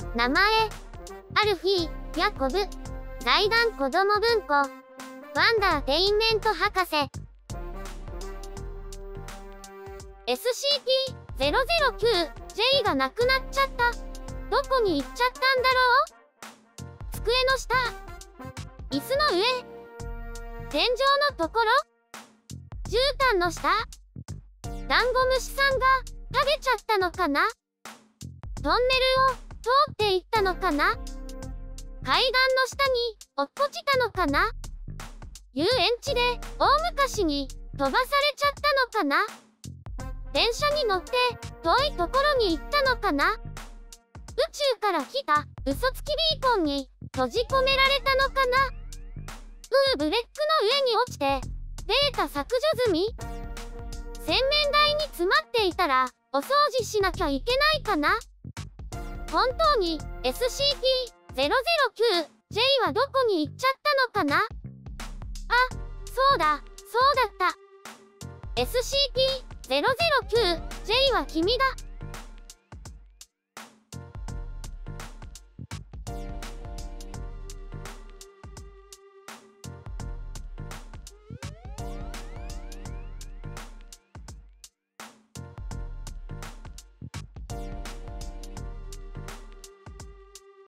名前、アルフィー、ヤコブ、財団子供文庫、ワンダーテインメント博士。SCP-009J がなくなっちゃった。どこに行っちゃったんだろう？机の下、椅子の上、天井のところ、絨毯の下、ダンゴムシさんが食べちゃったのかな？トンネルを通っていったのかな？海岸の下に落っこちたのかな？遊園地で大昔に飛ばされちゃったのかな？電車に乗って遠いところに行ったのかな？宇宙から来た嘘つきビーコンに閉じ込められたのかな？ブレックの上に落ちてデータ削除済み？洗面台に詰まっていたらお掃除しなきゃいけないかな？本当に SCP-009J はどこに行っちゃったのかな？あ、そうだった。SCP-009J は君だ。